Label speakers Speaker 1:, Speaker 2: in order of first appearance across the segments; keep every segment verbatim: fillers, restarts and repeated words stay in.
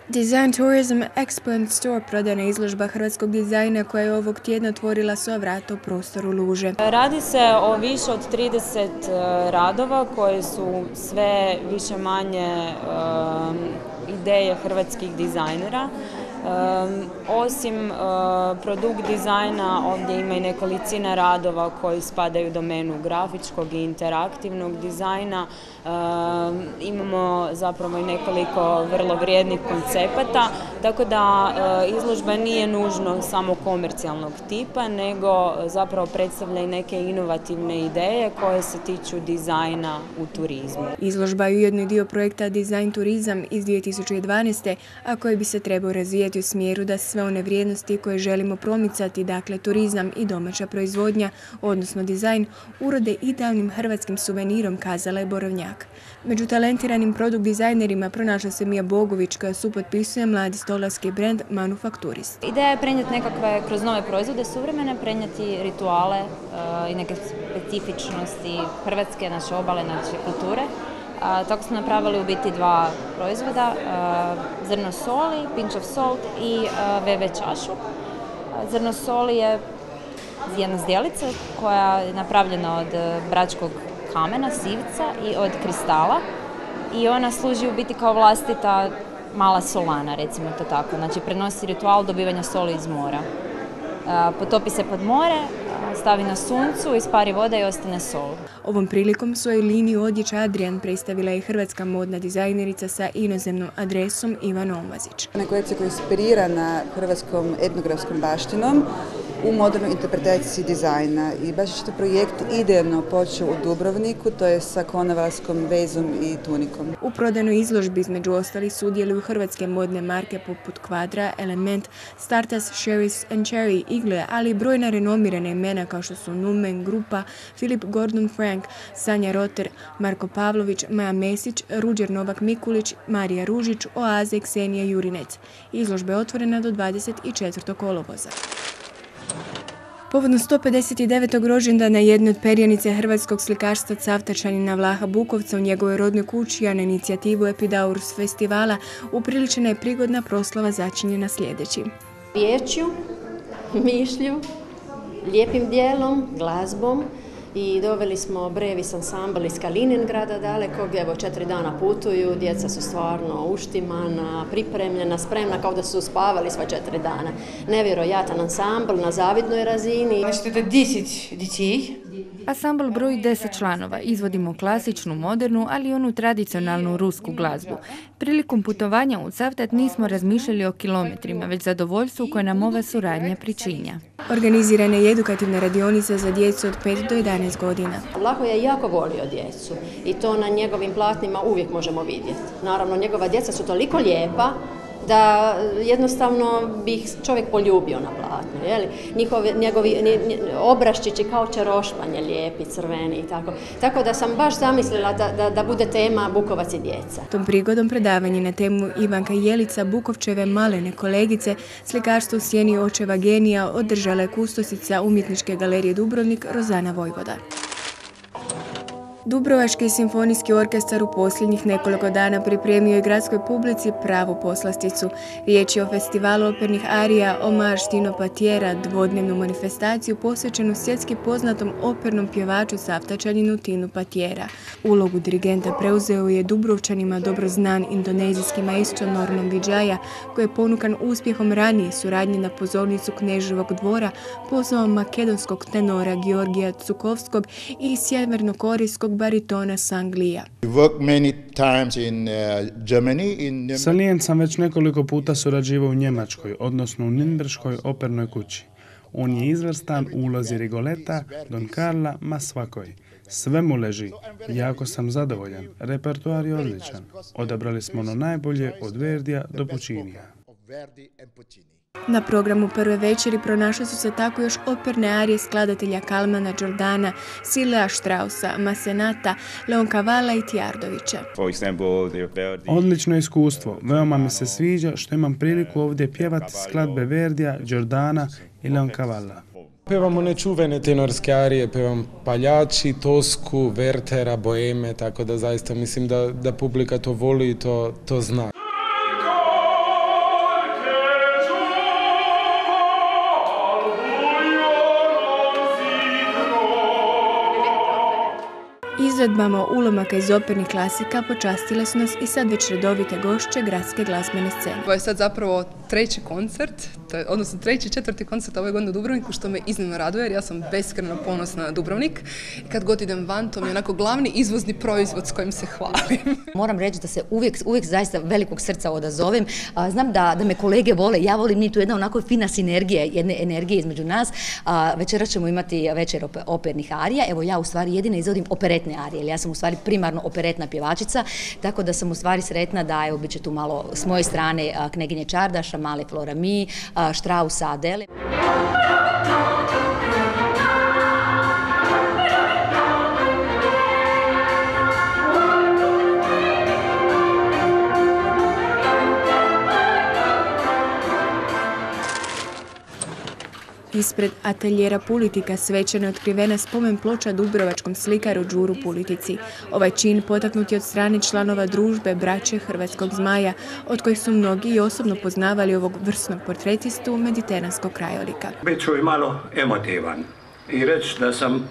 Speaker 1: Design Tourism Expo and Store prodajna izložba hrvatskog dizajna koja je ovog tjedna otvorila sva vrata u prostoru Luže.
Speaker 2: Radi se o više od trideset radova koje su sve više manje um, ideje hrvatskih dizajnera. Um, osim uh, produkt dizajna ovdje ima i nekolicina radova koji spadaju u domenu grafičkog i interaktivnog dizajna. Um, imamo zapravo i nekoliko vrlo vrijednih koncepata, tako da uh, izložba nije nužno samo komercijalnog tipa, nego zapravo predstavlja i neke inovativne ideje koje se tiču dizajna u turizmu.
Speaker 1: Izložba je ujedno dio projekta Design Turizam iz dvije tisuće dvanaeste. a koji bi se trebao razvijati u smjeru da sve one vrijednosti koje želimo promicati, dakle turizam i domaća proizvodnja, odnosno dizajn, urode idealnim hrvatskim suvenirom, kazala je Borovnjak. Među talentiranim produkt dizajnerima pronašla se Mija Bogović koja supotpisuje mladi stolarski brend Manufakturist.
Speaker 3: Ideja je prenijeti nekakve kroz nove proizvode suvremene, prenijeti rituale uh, i neke specifičnosti Hrvatske, naše obale, naše kulture. Uh, tako smo napravili u biti dva proizvoda, uh, zrno soli, pinch of salt i uh, ve ve čašu. Uh, zrno soli je jedna zdjelica koja je napravljena od uh, bračkog kamena, sivca i od kristala i ona služi u biti kao vlastita mala solana, recimo to tako. Znači prenosi ritual dobivanja soli iz mora. Uh, potopi se pod more, stavi na suncu, ispari voda i ostane sol.
Speaker 1: Ovom prilikom svoju liniju odjeća Adrian predstavila je hrvatska modna dizajnerica sa inozemnom adresom Ivana Omvazić.
Speaker 4: Kolekcija koja je inspirirana hrvatskom etnografskom baštinom u modernoj interpretaciji dizajna i baš je to projekt idejno počeo u Dubrovniku, to je sa konavarskom vezom i tunikom.
Speaker 1: U prodajnoj izložbi između ostalih sudjeluju hrvatske modne marke poput Kvadra, Element, Startas, Sherry's and Cherry, Igle, ali i brojna renomirana imena kao što su Numen, Grupa, Philip Gordon Frank, Sanja Roter, Marko Pavlović, Maja Mesić, Ruđer Novak Mikulić, Marija Ružić, Oaze i Ksenija Jurinec. Izložba je otvorena do dvadeset četvrtog kolovoza. Povodom sto pedeset devetog rođendana jedne od perjanice hrvatskog slikarstva Cavtačanina Vlaha Bukovca u njegovoj rodnoj kući, a na inicijativu Epidaurus festivala upriličena je prigodna proslava začinjena sljedećim.
Speaker 5: Riječju, mišlju, lijepim dijelom, glazbom i doveli smo Brevis ansambl iz Kaliningrada dalekog, evo četiri dana putuju, djeca su stvarno uštimana, pripremljena, spremna kao da su spavali sva četiri dana. Nevjerojatan ansambl na zavidnoj razini.
Speaker 6: Znači, to je deset djeci.
Speaker 7: Ansambl broji deset članova, izvodimo klasičnu, modernu, ali i onu tradicionalnu rusku glazbu. Prilikom putovanja u Cavtat nismo razmišljali o kilometrima, već zadovoljstvu koje nam ova suradnja pričinja.
Speaker 1: Organizirana je edukativna radionica za djecu od pet do jedanaest godina.
Speaker 5: Vlaho je jako volio djecu i to na njegovim platnima uvijek možemo vidjeti. Naravno, njegova djeca su toliko lijepa da jednostavno bi ih čovjek poljubio na platnu. Jeli? Njihovi, njegovi obraščići kao čerošpanje, lijepi, crveni i tako. Tako da sam baš zamislila da, da, da bude tema Bukovac i djeca.
Speaker 1: Tom prigodom predavanje na temu Ivanka Jelica, Bukovčeve malene kolegice, slikarstvo u sjeni očeva genija održala je kustosica Umjetničke galerije Dubrovnik Rozana Vojvoda. Dubrovački simfonijski orkestar u posljednjih nekoliko dana pripremio je gradskoj publici pravu poslasticu. Riječ je o festivalu opernih arija Omaž Tino Patjera, dvodnevnu manifestaciju posvećenu svjetski poznatom opernom pjevaču Cavtačaninu Tinu Patjera. Ulogu dirigenta preuzeo je Dubrovčanima dobro znan indonezijski maestro Norman Vidžaja, koji je ponukan uspjehom ranije suradnje na pozornicu Kneževog dvora pozvao makedonskog tenora Georgija Cukovskog i sjevernokorejskog baritona Sanglija.
Speaker 8: Sa Lijem sam već nekoliko puta surađivao u Njemačkoj, odnosno u Nürnberškoj opernoj kući. On je izvrstan u ulozi Rigoleta, Don Carla, ma svakoj. Sve mu leži. Jako sam zadovoljan. Repertoar je odličan. Odabrali smo ono najbolje od Verdija do Puccinija.
Speaker 1: Na programu prve večeri pronašle su se tako još operne arije skladatelja Kalmana Đordana, Silea Straussa, Masenata, Leoncavala i Tjardovića.
Speaker 8: Odlično iskustvo. Veoma mi se sviđa što imam priliku ovdje pjevati skladbe Verdija, Đordana i Leoncavala.
Speaker 9: Pevamo nečuvene tenorske arije, pevam Paljači, Tosku, Wertera, Boeme, tako da zaista mislim da, da publika to voli i to, to zna.
Speaker 1: Izvedbama ulomaka iz opernih klasika počastile su nas i sad već redovite gošće gradske glazbene scene.
Speaker 10: Ovo je sad zapravo treći koncert, odnosno treći, četvrti koncert ove godine u Dubrovniku, što me iznimno raduje jer ja sam beskrajno ponosna na Dubrovnik. I kad god idem van, to mi je onako glavni izvozni proizvod s kojim se hvalim.
Speaker 11: Moram reći da se uvijek, uvijek zaista velikog srca odazovem. Znam da, da me kolege vole, ja volim, nije tu jedna onako fina sinergija, jedne energije između nas. Večeras ćemo imati večer opernih arija. Evo ja u stvari jedina izvodim operetne arije, jer ja sam u stvari primarno operetna pjevačica, tako da sam u stvari sretna da evo bit će tu malo s moje strane Kneginje Čardaša, Male Flora Mi, Straussa, Adele.
Speaker 1: Ispred ateljera Pulitika svečano je otkrivena spomen ploča dubrovačkom slikaru Đuru Pulitici. Ovaj čin potaknut je od strane članova družbe Braće Hrvatskog zmaja, od kojih su mnogi i osobno poznavali ovog vrsnog portretistu mediteranskog krajolika.
Speaker 12: Biću i malo emotivan i reći da sam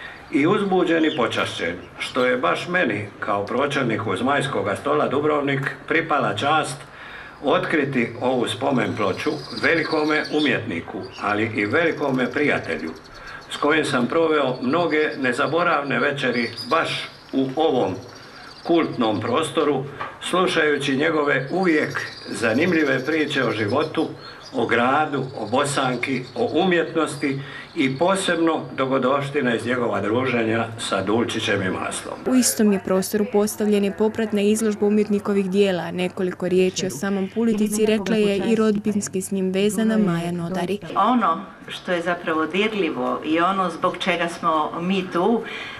Speaker 12: i uzbuđen i počašćen, što je baš meni kao pročelniku Zmajskog stola Dubrovnik pripala čast otkriti ovu spomen ploču velikome umjetniku, ali i velikome prijatelju, s kojim sam proveo mnoge nezaboravne večeri baš u ovom kultnom prostoru, slušajući njegove uvijek zanimljive priče o životu, o gradu, o Bosanki, o umjetnosti i posebno dogodoštine iz njegova druženja sa Dulčićem i Maslom.
Speaker 1: U istom je prostoru postavljena popratna izložba umjetnikovih dijela. Nekoliko riječi o samom Pulitici rekla je i rodbinski s njim vezana Maja Nodari.
Speaker 13: Ono što je zapravo dirljivo i ono zbog čega smo mi tu,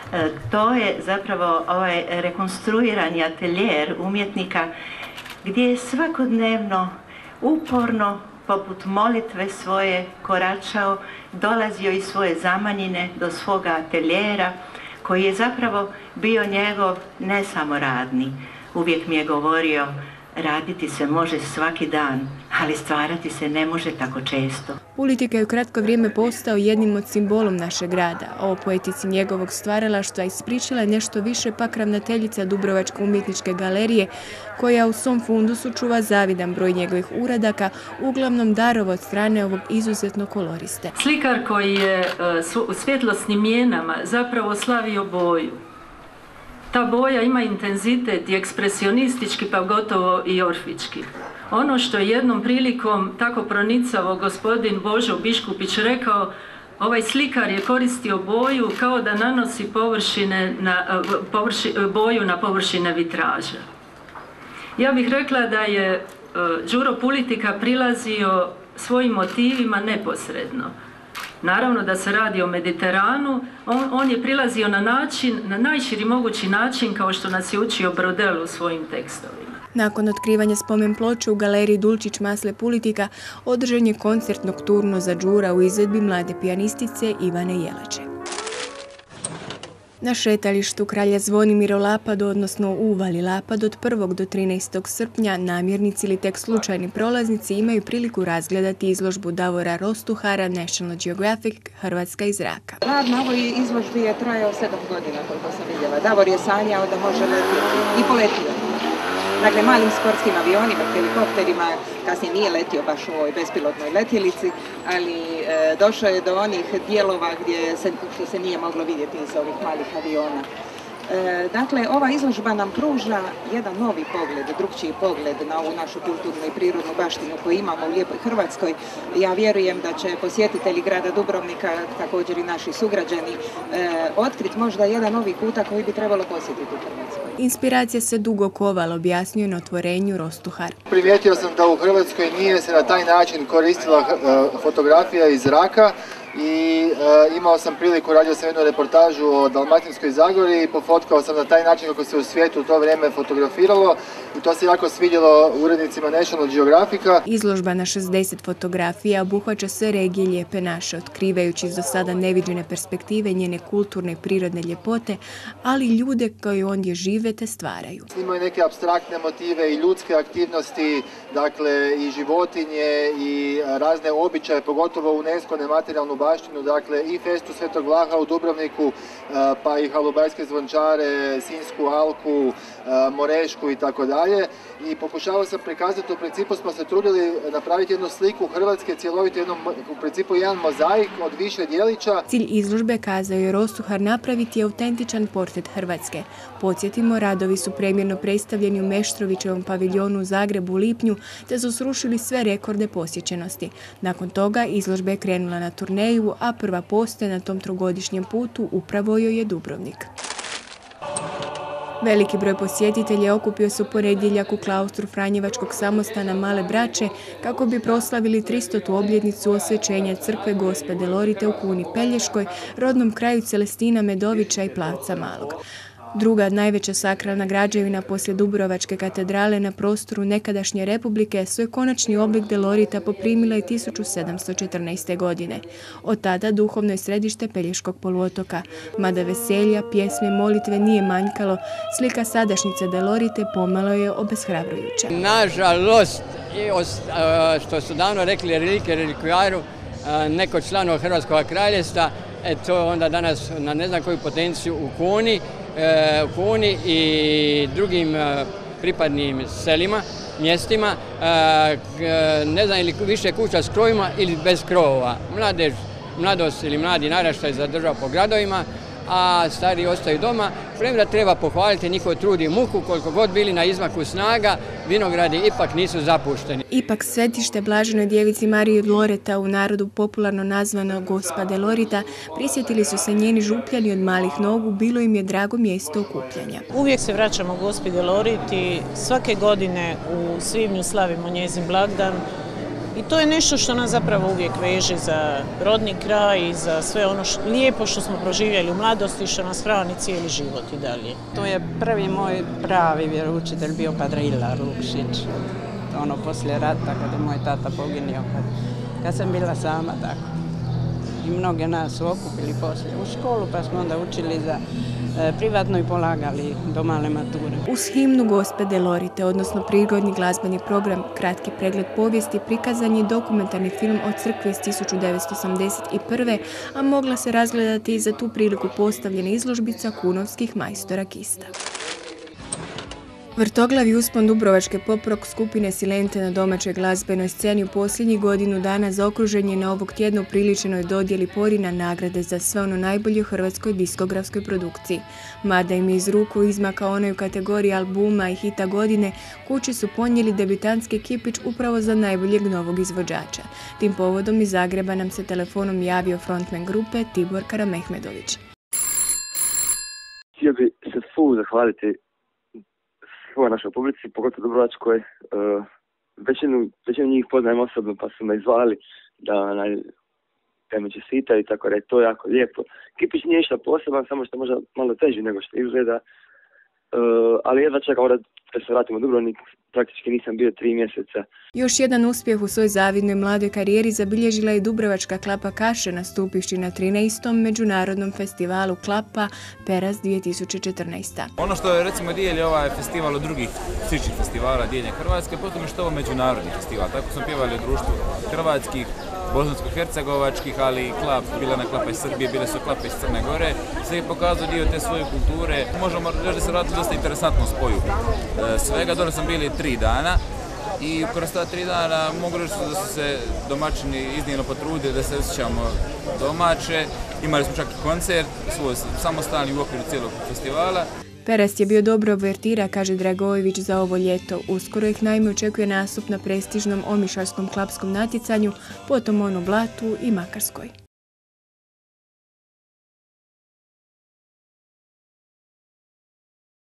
Speaker 13: to je zapravo ovaj rekonstruirani ateljer umjetnika gdje je svakodnevno, uporno, poput molitve svoje koračao, dolazio iz svoje zamanjine do svoga ateljera, koji je zapravo bio njegov ne samo radni. Uvijek mi je govorio, raditi se može svaki dan, ali stvarati se ne može tako često.
Speaker 1: Pulitika je u kratko vrijeme postao jednim od simbolom našeg grada. O poetici njegovog stvaralaštva ispričala je nešto više pak ravnateljica Dubrovačke umjetničke galerije, koja u svom fundusu čuva zavidan broj njegovih uradaka, uglavnom darova od strane ovog izuzetno koloriste.
Speaker 14: Slikar koji je u svjetlosnim mijenama zapravo slavio boju. Ta boja ima intenzitet i ekspresionistički, pa gotovo i orfički. Ono što je jednom prilikom tako pronicavo gospodin Božo Biškupić rekao, ovaj slikar je koristio boju kao da nanosi površine na, površi, boju na površine vitraža. Ja bih rekla da je Đuro Pulitika prilazio svojim motivima neposredno. Naravno da se radi o Mediteranu, on, on je prilazio na način, na najširi mogući način, kao što nas je učio Brodel u svojim tekstovima.
Speaker 1: Nakon otkrivanja spomen ploče u galeriji Dulčić Masle Pulitika održan je koncert nokturno za Đura u izvedbi mlade pijanistice Ivane Jelače. Na šetalištu Kralja Zvonimira u Lapadu, odnosno u Uvali Lapad, od prvog do trinaestog srpnja namjernici ili tek slučajni prolaznici imaju priliku razgledati izložbu Davora Rostuhara National Geographic Hrvatska iz zraka.
Speaker 15: Rad na ovoj izložbi je trajao sedam godina, koliko sam vidjela. Davor je sanjao da može letiti i poletio. Dakle, malim sportskim avionima, helikopterima, kasnije nije letio baš u ovoj bespilotnoj letjelici, ali e, došao je do onih dijelova gdje se, što se nije moglo vidjeti iz ovih malih aviona. E, dakle, ova izložba nam pruža jedan novi pogled, drugčiji pogled na ovu našu kulturnu i prirodnu baštinu koju imamo u lijepoj Hrvatskoj. Ja vjerujem da će posjetitelji grada Dubrovnika, također i naši sugrađani, e, otkriti možda jedan novi kutak koji bi trebalo posjetiti u Hrvatskoj.
Speaker 1: Inspiracija se dugo kovala, objasnio na otvorenju Rostuhar.
Speaker 16: Primijetio sam da u Hrvatskoj nije se na taj način koristila uh, fotografija iz zraka i uh, imao sam priliku, radio sam jednu reportažu o Dalmatinskoj Zagori i pofotkao sam na taj način kako se u svijetu u to vrijeme fotografiralo i to se jako svidjelo urednicima National Geographica.
Speaker 1: Izložba na šezdeset fotografija obuhvaća sve regije Lijepe naše, otkrivajući iz do sada neviđene perspektive njene kulturne i prirodne ljepote, ali i ljude koji ondje žive te stvaraju.
Speaker 16: Imaju neke apstraktne motive i ljudske aktivnosti, dakle i životinje i razne običaje, pogotovo UNESCO nematerijalnu baštinu, dakle i festu Svetog Vlaha u Dubrovniku, pa i halubajske zvončare, Sinjsku alku, Morešku i tako dalje. I pokušavao sam prikazati, u principu smo se trudili napraviti jednu sliku Hrvatske, cjelovito jednom, u principu jedan mozaik od više dijelića.
Speaker 1: Cilj izložbe, kazao je Rosuhar, napraviti autentičan portret Hrvatske. Podsjetimo, radovi su premjerno predstavljeni u Meštrovićevom paviljonu u Zagrebu u lipnju, te su srušili sve rekorde posjećenosti. Nakon toga izložba je krenula na turneju, a prva postaja na tom trogodišnjem putu upravo joj je Dubrovnik. Veliki broj posjetitelja okupio se u ponedjeljak u klaustru Franjevačkog samostana Male Braće kako bi proslavili tristotu obljetnicu osvećenja crkve Gospe Delorite u Kuni Pelješkoj, rodnom kraju Celestina Medovića i Plavca Malog. Druga najveća sakralna građevina poslije Dubrovačke katedrale na prostoru nekadašnje republike svoj konačni oblik Delorita poprimila je tisuću sedamsto četrnaeste. godine. Od tada duhovno je središte Pelješkog poluotoka. Mada veselja, pjesme, molitve nije manjkalo, slika sadašnjice Delorite pomalo je obeshrabrujuća.
Speaker 17: Nažalost, što su davno rekli relike relikvijaru, neko članova Hrvatskog kraljevstva, to je onda danas na ne znam koju potenciju u Kuni, u Kuni i drugim pripadnim selima, mjestima, ne znam ili više kuća s krovima ili bez krovova. Mladež, mladost ili mladi naraštaj zadržava po gradovima, a stari ostaju doma. Premda treba pohvaliti njihov trud i muku, koliko god bili na izmaku snaga, vinogradi ipak nisu zapušteni.
Speaker 1: Ipak svetište Blaženoj djevici Mariji od Loreta, u narodu popularno nazvano Gospa Delorita, prisjetili su se njeni župljani od malih nogu, bilo im je drago mjesto okupljanja.
Speaker 18: Uvijek se vraćamo Gospi Deloriti, svake godine u svibnju slavimo njezin blagdan. I to je nešto što nas zapravo uvijek veže za rodni kraj i za sve ono što, lijepo što smo proživjeli u mladosti i što nas hrani cijeli život i dalje.
Speaker 19: To je prvi moj pravi vjeroučitelj bio Padre Ilar Lukšić. Ono poslije rata kad je moj tata poginio, kad, kad sam bila sama tako. I mnoge nas su okupili poslije u školu pa smo onda učili za privatno i polagali do male mature.
Speaker 1: Uz himnu Gospe Delorite, odnosno prigodni glazbeni program Kratki pregled povijesti, prikazan je dokumentarni film o crkvi iz tisuću devetsto osamdeset prve. a mogla se razgledati i za tu priliku postavljena izložbica kunovskih majstora kista. Vrtoglavi uspon dubrovačke pop-rock skupine Silente na domaćoj glazbenoj sceni u posljednjih godinu dana zaokružen je na ovog tjedna upriličenoj dodjeli Porina nagrade za sve ono najbolje u hrvatskoj diskografskoj produkciji. Mada im je iz ruku izmakao onoj u kategoriji albuma i hita godine, kući su ponijeli debitantski kipić upravo za najboljeg novog izvođača. Tim povodom iz Zagreba nam se telefonom javio frontman grupe Tibor Karamehmedović.
Speaker 20: Htio bi se fu zahvaliti svoj našoj publici, pogotovo Dubrovačkoj. Većinu, većinu njih poznajem osobno, pa su me izvali da onaj teme čestita i tako da je to jako lijepo. Kipić nije ništa poseban, samo što možda malo teži nego što izgleda, ali jedva čekamo da se vratimo u Dubrovnik, praktički nisam bio tri mjeseca.
Speaker 1: Još jedan uspjeh u svoj zavidnoj mladoj karijeri zabilježila je Dubrovačka Klapa Kaše, nastupivši na trinaestom međunarodnom festivalu Klapa Peras dvije tisuće četrnaeste.
Speaker 21: Ono što je recimo dijeli ovaj festival od drugih sličnih festivala diljem Hrvatske, potom je što ovo međunarodni festival. Tako smo pjevali u društvu hrvatskih, bosansko-hercegovačkih, ali i klap, bila na Klapa iz Srbije, bile su Klape iz Crne Gore. Sve je pokazao dio te svoje kulture. Možemo reći da se radili dosta interesantnom spoju svega. Dole sam bili tri dana i kroz ta tri dana mogu reći da su se domaćini iznimno potrudili da se osjećamo domaće. Imali smo čak i koncert, svoj samostalni u okviru cijelog festivala.
Speaker 1: Peras je bio dobro uvertira, kaže Dragojević, za ovo ljeto. Uskoro ih naime očekuje nastup na prestižnom omišaljskom klapskom natjecanju, potom on u Blatu i Makarskoj.